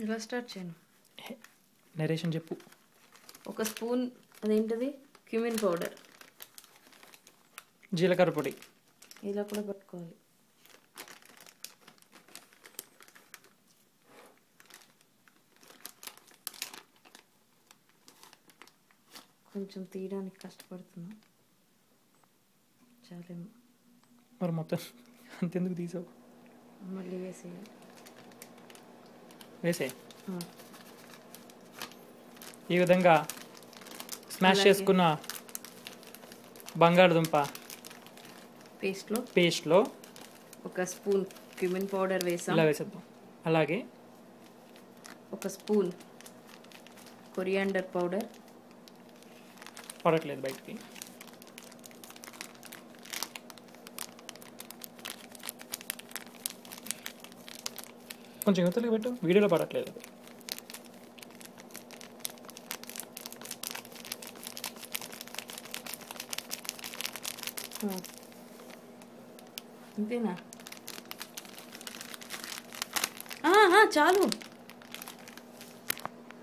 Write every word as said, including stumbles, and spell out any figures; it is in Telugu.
ఎలా స్టార్ట్ చేయను? నరేషన్ చెప్పు. ఒక స్పూన్ అదేంటది క్యూమిన్ పౌడర్, జీలకర్ర పొడి. ఇలా కూడా పట్టుకోవాలి. కొంచెం తీయడానికి కష్టపడుతున్నా. చాలేమో. మరి మొత్తం అంతెందుకు తీసావు? మళ్ళీ వేసేయాలి. వేసే ఈ విధంగా స్మాష్ చేసుకున్న బంగాళదుంప పేస్ట్లో పేస్ట్లో ఒక స్పూన్ క్యూమిన్ పౌడర్ వేసాం. ఇలా వేసేద్దాం. అలాగే ఒక స్పూన్ కొరియాండర్ పౌడర్. పడట్లేదు బయటికి. కొంచెం యువతలకి పెట్టు, వీడియోలో పడట్లేదు అది. అంతేనా? చాలు.